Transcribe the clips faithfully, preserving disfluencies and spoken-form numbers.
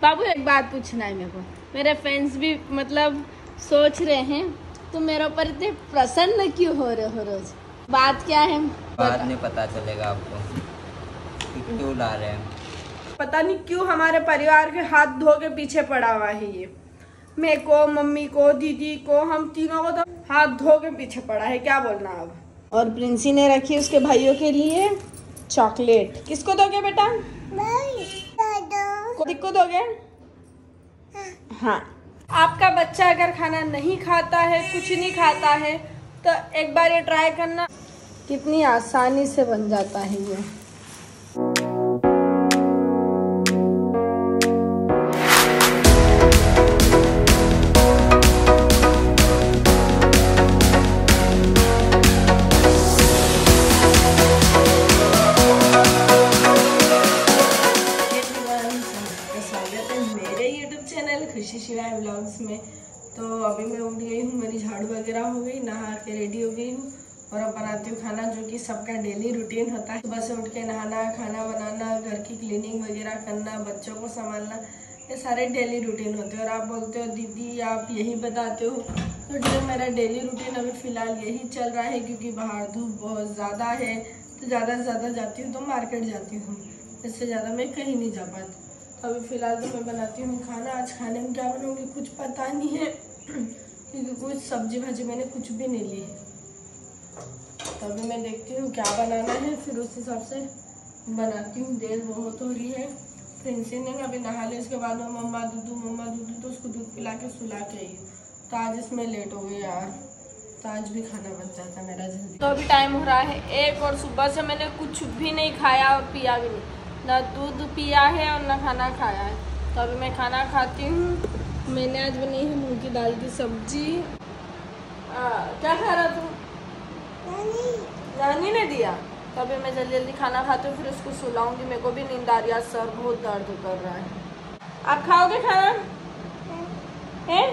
बाबू एक बात पूछना है मेरे को, मेरे फ्रेंड्स भी मतलब सोच रहे हैं तुम मेरे ऊपर इतने प्रसन्न क्यों हो रहे हो रोज, बात क्या है? बाद में पता चलेगा आपको क्यों ला रहे हैं। पता नहीं क्यों हमारे परिवार के हाथ धो के पीछे पड़ा हुआ है ये, मेरे को, मम्मी को, दीदी को, हम तीनों को तो हाथ धो के पीछे पड़ा है। क्या बोलना अब। और प्रिंसी ने रखी उसके भाइयों के लिए चॉकलेट। किसको दोगे बेटा? को दोगे? हाँ। आपका बच्चा अगर खाना नहीं खाता है, कुछ नहीं खाता है, तो एक बार ये ट्राई करना, कितनी आसानी से बन जाता है ये। खुशी शिवाय व्लॉग्स में। तो अभी मैं उठ गई हूँ, मेरी झाड़ू वगैरह हो गई, नहा के रेडी हो गई हूँ और अब बनाती हूँ खाना, जो कि सबका डेली रूटीन होता है। सुबह से उठ के नहाना, खाना बनाना, घर की क्लीनिंग वगैरह करना, बच्चों को संभालना, ये सारे डेली रूटीन होते हैं। और आप बोलते हो दीदी आप यही बताते हो, तो जो मेरा डेली रूटीन अभी फ़िलहाल यही चल रहा है, क्योंकि बाहर धूप बहुत ज़्यादा है, तो ज़्यादा से ज़्यादा जाती हूँ तो मार्केट जाती हूँ, इससे ज़्यादा मैं कहीं नहीं जा पाती। तो अभी फ़िलहाल तो मैं बनाती हूँ खाना। आज खाने में क्या बनाऊँगी कुछ पता नहीं है, क्योंकि कुछ सब्जी भाजी मैंने कुछ भी नहीं ली है। तो अभी मैं देखती हूँ क्या बनाना है, फिर उस हिसाब से बनाती हूँ। देर बहुत हो रही है। प्रिंसी ने अभी नहा लिया, इसके बाद में मम्मा दूधू मम्मा दूधू तो उसको दूध पिला के सुला के आई। तो आज इसमें लेट हो गई यार, तो आज भी खाना बच जाता मेरा जल्दी। तो अभी टाइम हो रहा है एक, और सुबह से मैंने कुछ भी नहीं खाया और पिया भी नहीं, ना दूध पिया है और ना खाना खाया है। तो अभी मैं खाना खाती हूँ। मैंने आज बनाई है मूंग की दाल की सब्जी। आ, क्या खा रहा तू? नानी नानी ने दिया। तो अभी मैं जल्दी जल्दी खाना खाती हूँ, फिर उसको सुलाऊंगी। मेरे को भी नींद आ रही है, सर बहुत दर्द कर रहा है। आप खाओगे खाना है?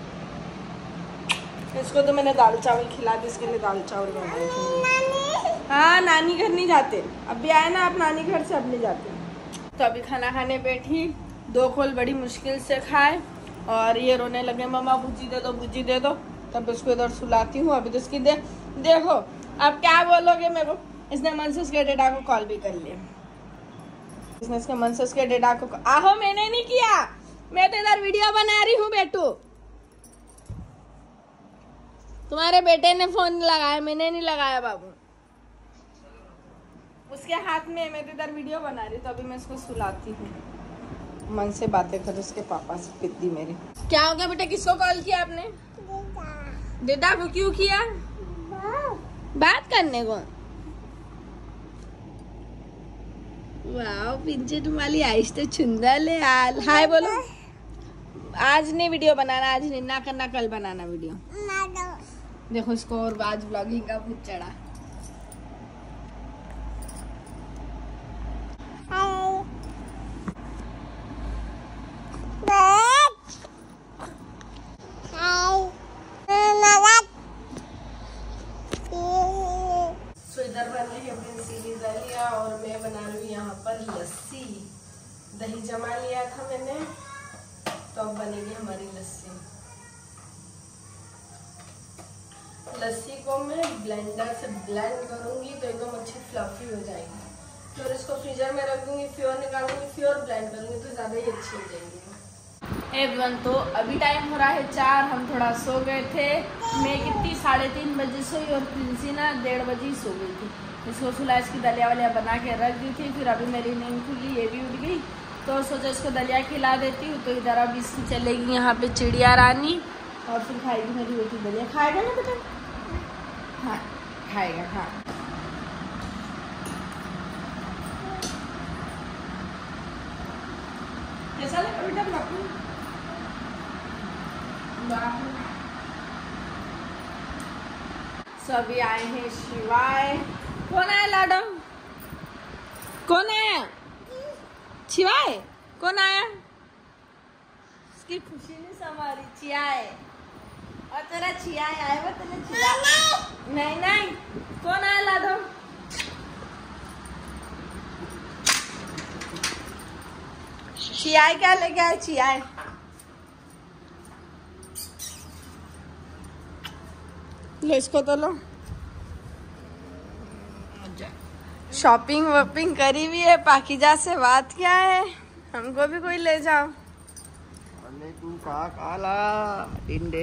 इसको तो मैंने दाल चावल खिला दी, इसके लिए दाल चावल बनाए। हाँ नानी घर नहीं जाते, अभी आए ना आप नानी घर से, अब नहीं जाते। तो अभी खाना खाने बैठी, दो खोल बड़ी मुश्किल से खाए, और ये रोने लगे मम्मा भुजी दे दो भुजी दे दो। तब उसको इधर सुलाती हूँ। अभी तो इसकी दे देखो अब क्या बोलोगे मेरे को। इसने मनसूस के डेडा को कॉल भी कर लिया, इसने इसके मनसूस के डेडा को। आहो मैंने नहीं किया, मैं तो इधर वीडियो बना रही हूँ बेटू। तुम्हारे बेटे ने फोन लगाया, मैंने नहीं लगाया बाबू, उसके हाथ में। मैं तो इधर वीडियो बना रही, तो अभी मैं इसको सुलाती हूँ। मन से बातें कर उसके पापा से, पिद्दी मेरी। क्या हो गया बेटा, किसको कॉल किया आपने? डेडा को। क्यों किया? बात करने को। वाह पिंचे तुम्हारी आइस तो सुंदर है यार। हाय बोलो। आज नहीं वीडियो बनाना, आज नहीं ना करना, कल बनाना वीडियो। देखो इसको और आज ब्लॉगिंग का भूत चढ़ा। सो इधर बन रही है प्रिंसी दलिया, और मैं बना रही हूँ यहाँ पर लस्सी। दही जमा लिया था मैंने, तो अब बनेगी हमारी लस्सी। लस्सी को मैं ब्लेंडर से ब्लेंड करूंगी तो एकदम अच्छी फ्लफी हो जाएगी। फिर इसको फ्रीजर में रख दूंगी, फ्योर निकालूंगी, फ्योर ब्लेंड करूंगी तो ज्यादा ही अच्छी हो जाएगी। एवं तो अभी टाइम हो रहा है चार, हम थोड़ा सो गए थे। मैं कितनी साढ़े तीन बजे सोई, और प्रिंसी ना डेढ़ बजे सो गई थी। इसको सुला, इसकी दलिया वलिया बना के रख दी थी। फिर अभी मेरी नींद खुली, ये भी उठ गई, तो सोचा इसको दलिया खिला देती हूँ। तो इधर अब इसकी चलेगी यहाँ पे चिड़िया रानी, और फिर खाएगी मेरी बेटी दलिया। खाएगा ना बेटा? हाँ खाएगा। हाँ कैसा लगा बेटा बापू? सभी आए हैं शिवाय। कौन आया लाडो? कौन आया? शिवाय कौन आया? इसकी खुशी नहीं समारी। चियाए, और तेरा चियाए आए वो तेरे चिया। नहीं नहीं, कौन आया लाडो? चियाई क्या लेके आए? चियाई लो, इसको तो लो। शॉपिंग वॉपिंग करी हुई है, पाकिजा से बात क्या है, हमको भी कोई ले जाओ। अरे तू का काला टिंडे।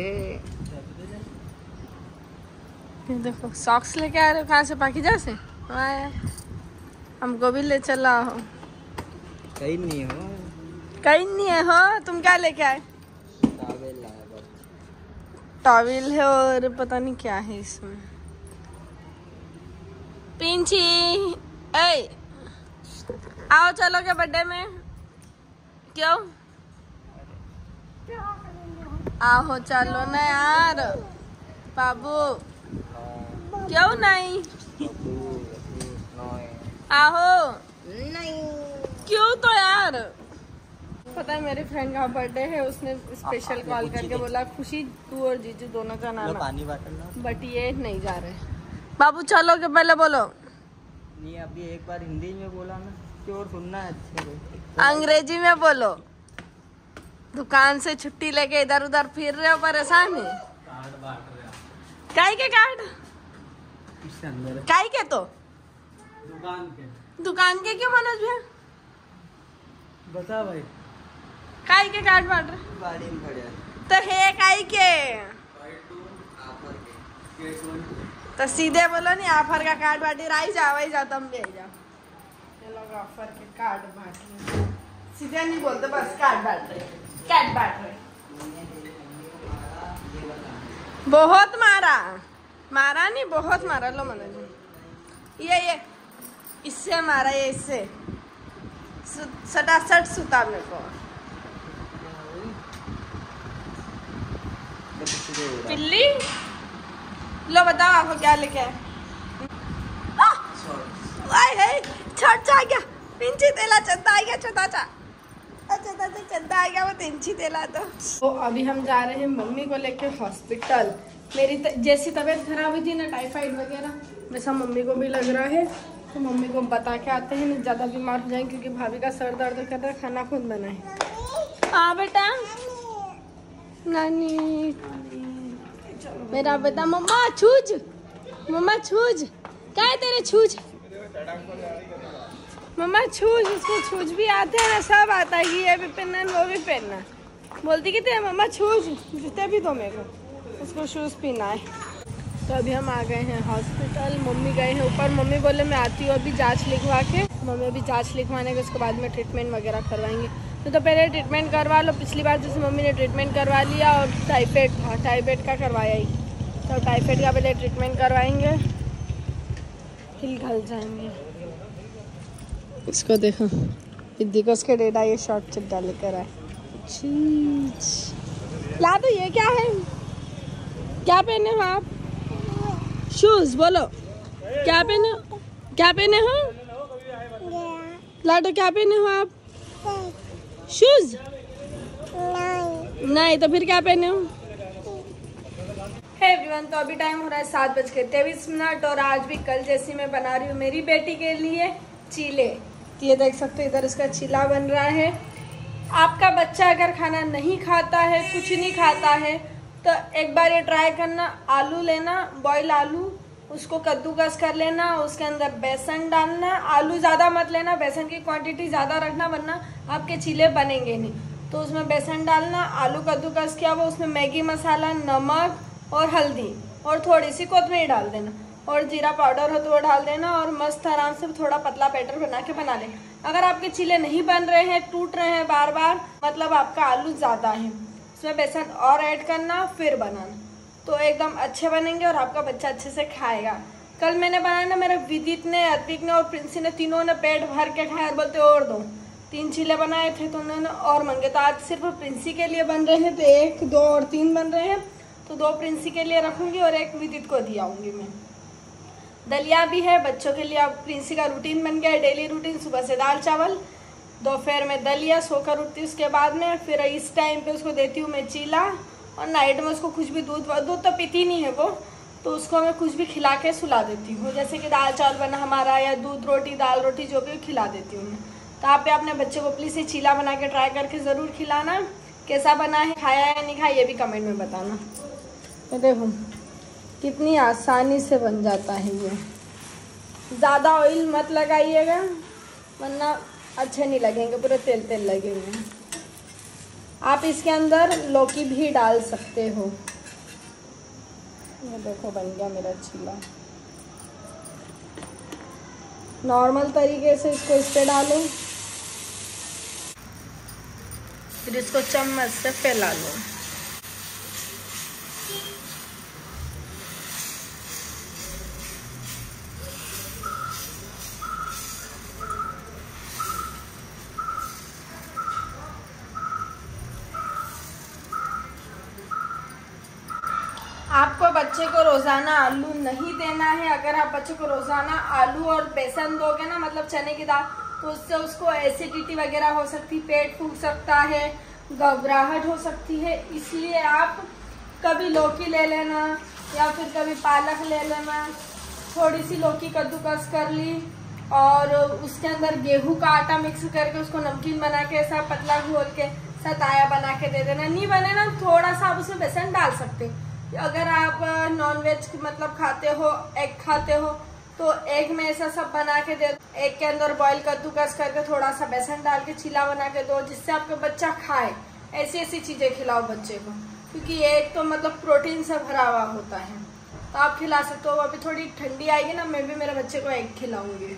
देखो सॉक्स लेके आ रहे हो, कहाँ से? पाकिजा से आया, हमको भी ले चला हो। कहीं नहीं हो, कहीं नहीं है हो। तुम क्या लेके आए? टॉवेल लाया बस। टॉवेल है और पता नहीं क्या है इसमें। पिंची ए आओ, चलोगे बर्थडे में? क्यों? आओ चलो ना यार बाबू। क्यों नहीं? आओ नहीं। क्यों तो यार, पता है मेरे फ्रेंड का बर्थडे है, उसने स्पेशल कॉल करके बोला खुशी तू और जीजू दोनों का नाम, पानी बॉटल। बट ये नहीं जा रहे। बाबू चलो के पहले बोलो। नहीं अभी एक बार हिंदी में बोला ना, क्यों सुनना है अच्छे से। अंग्रेजी में बोलो। दुकान से छुट्टी लेके इधर उधर फिर रहे हो, परेशान है। काई के कार्ड? काई के? तो दुकान के। दुकान के क्यों मनोज भैया? बता भाई। काई के कार्ड बांट रहे? गाड़ी में खड़े तो है काई के? तो सीधे बोलो नहीं, ऑफर का कार्ड बांटी राई जाओ, वही जाओ, तुम भी जाओ। चलो ऑफर के कार्ड बांट रहे, सीधे नहीं बोलते, बस कार्ड बांट रहे, कार्ड बांट रहे। बहुत मारा, मारा नहीं, बहुत मारा। लो मनोज, ये ये इससे मारा, ये इससे सटासट सुता मेरे को। पिल्ली लो बताओ आपको क्या लेके आए? छठ आ गया, पिंची तेला चंदा आ गया, छोटा सा अच्छा चंदा आ गया, वो तिंची तेला। तो तो अभी हम जा रहे हैं मम्मी को लेके हॉस्पिटल। मेरी त, जैसी तबीयत खराब हुई थी ना, टाइफाइड वगैरह, वैसा मम्मी को भी लग रहा है। तो मम्मी को बता के आते हैं, नहीं ज़्यादा बीमार हो जाएंगे, क्योंकि भाभी का सर दर्द कर रहा है, खाना खुद बनाए। हाँ बेटा, नानी मेरा बेटा। मम्मा छूज, मम्मा छूज, क्या है तेरे छूज? मम्मा छूज, उसको छूज भी आते हैं ना, सब आता है, ये भी पहनना है, वो भी पहनना है। बोलती कि तेरे मम्मा छूज, जूते भी दो मेरे को, उसको शूज पहना है। तो अभी हम आ गए हैं हॉस्पिटल, मम्मी गए हैं ऊपर। मम्मी बोले मैं आती हूँ अभी जांच लिखवा के। मम्मी अभी जांच लिखवाने के उसके बाद में ट्रीटमेंट वगैरह करवाएंगे। तो, तो पहले ट्रीटमेंट करवा लो। पिछली बार जैसे मम्मी ने ट्रीटमेंट करवा लिया और टाइफाइड था, टाइफाइड का करवाया ही, तो टाइफाइड का पहले ट्रीटमेंट करवाएंगे, फिर घर जाएंगे। इसको देखो, दीदी को उसके डेडा ये शॉर्ट चिट्टा लेकर आए। ला तो ये क्या है? क्या पहने हो आप? शूज बोलो, क्या पहने, क्या पहने हो? लाडो क्या पहने हो आप? शूज नहीं, नहीं तो फिर क्या पहने हो? हे एवरीवन, तो अभी टाइम हो रहा है सात बज के तेईस मिनट और आज भी कल जैसी मैं बना रही हूँ मेरी बेटी के लिए चीले। ये देख सकते हो, इधर इसका चीला बन रहा है। आपका बच्चा अगर खाना नहीं खाता है, कुछ नहीं खाता है, तो एक बार ये ट्राई करना। आलू लेना, बॉयल आलू, उसको कद्दूकस कर लेना, उसके अंदर बेसन डालना। आलू ज़्यादा मत लेना, बेसन की क्वांटिटी ज़्यादा रखना, वरना आपके चीले बनेंगे नहीं। तो उसमें बेसन डालना, आलू कद्दूकस किया वो, उसमें मैगी मसाला, नमक और हल्दी और थोड़ी सी कोतमीर डाल देना, और जीरा पाउडर हो तो वो डाल देना, और मस्त आराम से थोड़ा पतला बैटर बना के बना लेना। अगर आपके चीले नहीं बन रहे हैं, टूट रहे हैं बार बार, मतलब आपका आलू ज़्यादा है, उसमें बेसन और ऐड करना, फिर बनाना, तो एकदम अच्छे बनेंगे और आपका बच्चा अच्छे से खाएगा। कल मैंने बनाया ना, मेरे विदित ने, अद्विक ने और प्रिंसी ने, तीनों ने पेट भर के खाया और बोलते और दो। तीन चीले बनाए थे तो उन्होंने और मंगे, तो आज सिर्फ प्रिंसी के लिए बन रहे हैं, तो एक दो और तीन बन रहे हैं, तो दो प्रिंसी के लिए रखूंगी और एक विदित को दिया आऊंगी मैं। दलिया भी है बच्चों के लिए। अब प्रिंसी का रूटीन बन गया है, डेली रूटीन, सुबह से दाल चावल, दोपहर में दलिया, सोकर उठती हूँ उसके बाद में, फिर इस टाइम पे उसको देती हूँ मैं चीला, और नाइट में उसको कुछ भी दूध दूध तो पीती नहीं है वो, तो उसको मैं कुछ भी खिला के सुला देती हूँ, जैसे कि दाल चावल बना हमारा, या दूध रोटी, दाल रोटी, जो भी खिला देती हूँ मैं, तो आप भी अपने बच्चे को प्लीज़ ये चीला बना के ट्राई करके ज़रूर खिलाना। कैसा बना है, खाया या नहीं खाया, ये भी कमेंट में बताना। तो देखो कितनी आसानी से बन जाता है ये। ज़्यादा ऑयल मत लगाइएगा वरना अच्छे नहीं लगेंगे, पूरे तेल तेल लगेंगे। आप इसके अंदर लौकी भी डाल सकते हो। ये देखो बन गया मेरा चीला। नॉर्मल तरीके से इसको इस पे डालो, फिर इसको चम्मच से फैला लो। आपको बच्चे को रोजाना आलू नहीं देना है। अगर आप बच्चे को रोजाना आलू और बेसन दोगे ना, मतलब चने की दाल, तो उससे उसको एसिडिटी वगैरह हो सकती है, पेट फूक सकता है, घबराहट हो सकती है। इसलिए आप कभी लौकी ले लेना या फिर कभी पालक ले लेना, थोड़ी सी लौकी कद्दूकस कर ली और उसके अंदर गेहूं का आटा मिक्स करके उसको नमकीन बना के ऐसा पतला घोल के सताया बना के दे देना। नहीं बने ना, थोड़ा सा आप उसमें बेसन डाल सकते हो। अगर आप नॉनवेज मतलब खाते हो, एग खाते हो, तो एग में ऐसा सब बना के दे। एग के अंदर बॉईल कद्दूकस करके थोड़ा सा बेसन डाल के चीला बना के दो, जिससे आपका बच्चा खाए। ऐसी ऐसी चीजें खिलाओ बच्चे को, क्योंकि एग तो मतलब प्रोटीन से भरा हुआ होता है, तो आप खिला सकते हो। अभी थोड़ी ठंडी आएगी ना, मैं भी मेरे बच्चे को एग खिलाऊंगी।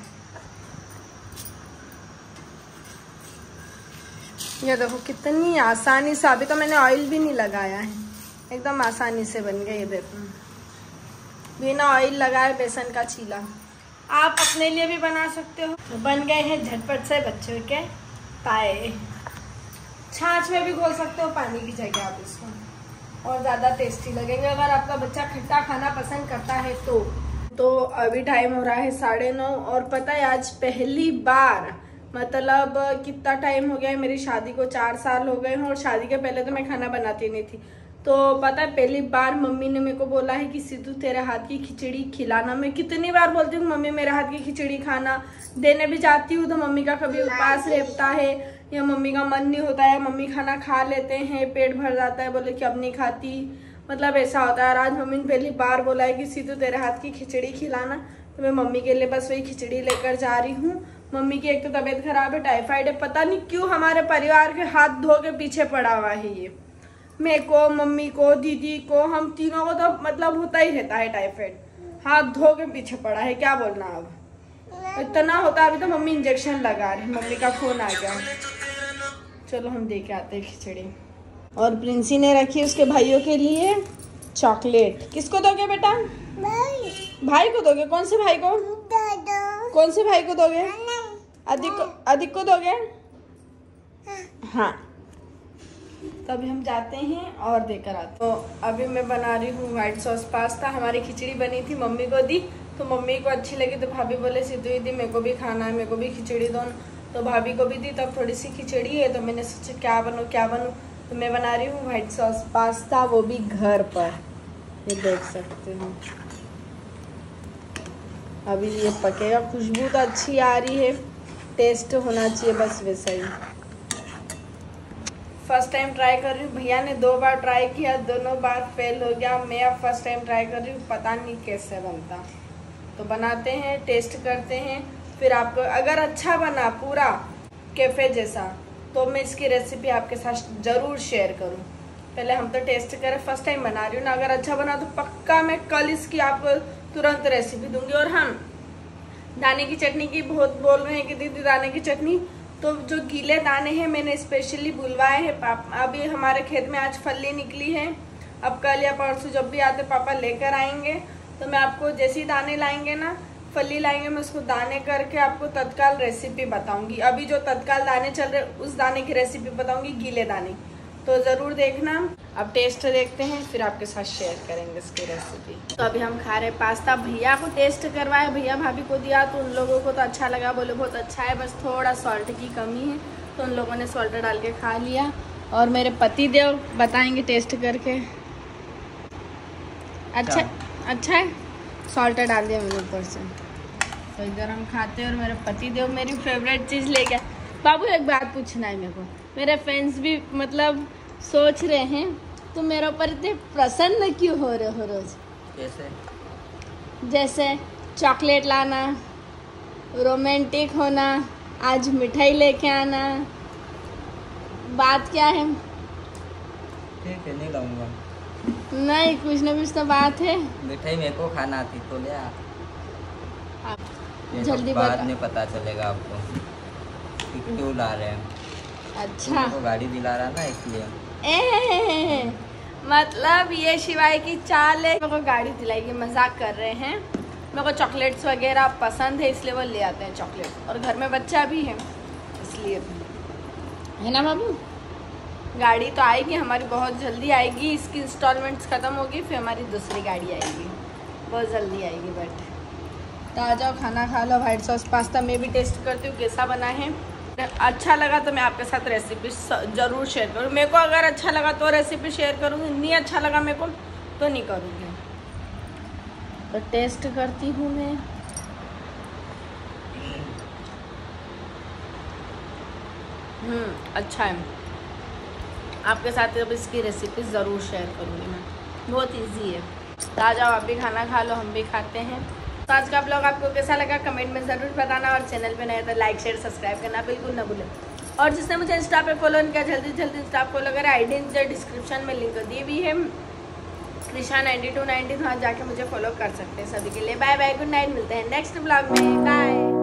ये देखो कितनी आसानी से, अभी तो मैंने ऑयल भी नहीं लगाया है, एकदम आसानी से बन गया। ये देखो बिना ऑयल लगाए बेसन का चीला। आप अपने लिए भी बना सकते हो। तो बन गए हैं झटपट से बच्चों के पाए। छाछ में भी घोल सकते हो पानी की जगह आप इसको, और ज़्यादा टेस्टी लगेंगे अगर आपका बच्चा खट्टा खाना पसंद करता है तो। तो अभी टाइम हो रहा है साढ़े नौ, और पता है आज पहली बार, मतलब कितना टाइम हो गया है, मेरी शादी को चार साल हो गए हैं, और शादी के पहले तो मैं खाना बनाती नहीं थी। तो पता है पहली बार मम्मी ने मेरे को बोला है कि सिद्धू तेरे हाथ की खिचड़ी खिलाना। मैं कितनी बार बोलती हूँ मम्मी मेरे हाथ की खिचड़ी खाना, देने भी जाती हूँ तो मम्मी का कभी उपास रहता है या मम्मी का मन नहीं होता है, मम्मी खाना खा लेते हैं, पेट भर जाता है, बोले कि अब नहीं खाती, मतलब ऐसा होता है। आज मम्मी ने पहली बार बोला है कि सिद्धू तेरे हाथ की खिचड़ी खिलाना, तो मैं मम्मी के लिए बस वही खिचड़ी लेकर जा रही हूँ। मम्मी की एक तो तबीयत खराब है, टाइफाइड है, पता नहीं क्यों हमारे परिवार के हाथ धो के पीछे पड़ा हुआ है ये। मेरे को, मम्मी को, दीदी को, हम तीनों को तो मतलब होता ही रहता है टाइफाइड, हाथ धो के पीछे पड़ा है, क्या बोलना। अब इतना होता है। अभी तो मम्मी इंजेक्शन लगा रही, मम्मी का फोन आ गया। चलो हम दे के आते हैं खिचड़ी। और प्रिंसी ने रखी उसके भाइयों के लिए चॉकलेट। किसको दोगे बेटा? भाई भाई को दोगे? कौन से भाई को? कौन से भाई को दोगे? अधिक को, अधिक को दोगे? हाँ। तो अभी हम जाते हैं और देकर आते। तो अभी मैं बना रही हूँ व्हाइट सॉस पास्ता। हमारी खिचड़ी बनी थी, मम्मी को दी, तो मम्मी को अच्छी लगी, तो भाभी बोले सिद्धू दीदी मेरे को भी खाना है, मेरे को भी खिचड़ी दो, तो भाभी को भी दी। तब थोड़ी सी खिचड़ी है, तो मैंने सोचा क्या बनूँ क्या बनूँ, तो मैं बना रही हूँ व्हाइट सॉस पास्ता, वो भी घर पर। ये देख सकते हो अभी ये पकेगा। खुशबू तो अच्छी आ रही है, टेस्ट होना चाहिए बस वैसा ही। फर्स्ट टाइम ट्राई कर रही हूँ, भैया ने दो बार ट्राई किया, दोनों बार फेल हो गया। मैं अब फर्स्ट टाइम ट्राई कर रही हूँ, पता नहीं कैसे बनता। तो बनाते हैं, टेस्ट करते हैं, फिर आपको अगर अच्छा बना पूरा कैफ़े जैसा, तो मैं इसकी रेसिपी आपके साथ ज़रूर शेयर करूँ। पहले हम तो टेस्ट करें, फर्स्ट टाइम बना रही हूँ ना, अगर अच्छा बना तो पक्का मैं कल इसकी आपको तुरंत रेसिपी दूंगी। और हम दाने की चटनी की बहुत बोल रहे हैं कि दीदी दाने की चटनी, तो जो गीले दाने हैं मैंने स्पेशली बुलवाए हैं। पापा अभी हमारे खेत में आज फली निकली है, अब कल या परसों जब भी आते पापा लेकर आएंगे, तो मैं आपको जैसे ही दाने लाएंगे ना, फली लाएंगे, मैं उसको दाने करके आपको तत्काल रेसिपी बताऊंगी। अभी जो तत्काल दाने चल रहे उस दाने की रेसिपी बताऊंगी, गीले दाने, तो ज़रूर देखना। अब टेस्ट देखते हैं, फिर आपके साथ शेयर करेंगे इसकी रेसिपी। तो अभी हम खा रहे पास्ता, भैया को टेस्ट करवाए, भैया भाभी को दिया, तो उन लोगों को तो अच्छा लगा, बोले बहुत अच्छा है, बस थोड़ा सॉल्ट की कमी है, तो उन लोगों ने सॉल्ट डाल के खा लिया। और मेरे पति देव बताएंगे टेस्ट करके। अच्छा अच्छा है, सॉल्ट डाल दिया मैंने ऊपर से। तो इधर हम खाते हैं और मेरे पति देव मेरी फेवरेट चीज़ ले गया, बाबू एक बात पूछना है मेरे को, मेरे फ्रेंड्स भी मतलब सोच रहे हैं तुम मेरे ऊपर इतने प्रसन्न क्यों हो रहे हो रोज? कैसे? जैसे चॉकलेट लाना, रोमांटिक होना, आज मिठाई लेके आना, बात क्या है? ठीक है, नहीं लाऊंगा। नहीं, कुछ ना कुछ तो बात है। मिठाई मेरे को खाना आती तो ले आ। आप जल्दी बाद बता। में पता चलेगा आपको कि क्यों ला रहे हैं। अच्छा तो गाड़ी दिला रहा ना इसलिए। ए, मतलब ये शिवाय की चाल है, मेरे को गाड़ी दिलाएगी, मजाक कर रहे हैं। मेरे को चॉकलेट्स वगैरह पसंद है इसलिए वो ले आते हैं चॉकलेट, और घर में बच्चा भी है इसलिए, है ना बाबू? गाड़ी तो आएगी हमारी, बहुत जल्दी आएगी, इसकी इंस्टॉलमेंट्स ख़त्म होगी, फिर हमारी दूसरी गाड़ी आएगी, बहुत जल्दी आएगी। बट तो आ जाओ, खाना खा लो। वाइट सॉस पास्ता मैं भी टेस्ट करती हूँ कैसा बना है। अच्छा लगा तो मैं आपके साथ रेसिपी ज़रूर शेयर करूँ। मेरे को अगर अच्छा लगा तो रेसिपी शेयर करूँगी, नहीं अच्छा लगा मेरे को तो नहीं करूँगी। तो टेस्ट करती हूँ मैं। हम्म अच्छा है। आपके साथ अब इसकी रेसिपी ज़रूर शेयर करूँगी मैं, बहुत इजी है। तो आ जाओ, आप भी खाना खा लो, हम भी खाते हैं। तो आज का ब्लॉग आपको कैसा लगा कमेंट में ज़रूर बताना, और चैनल पे नए तो लाइक शेयर सब्सक्राइब करना बिल्कुल ना भूलें। और जिसने मुझे इंस्टा पे फॉलो नहीं किया, जल्दी जल्दी इंस्टा फॉलो करें। आई डी डिस्क्रिप्शन में लिंक दी भी है, कृषा नाइन्टी टू नाइन्टी, वहाँ जाके मुझे फॉलो कर सकते हैं। सभी के लिए बाय बाय, गुड नाइट, मिलते हैं नेक्स्ट ब्लॉग में, बाय।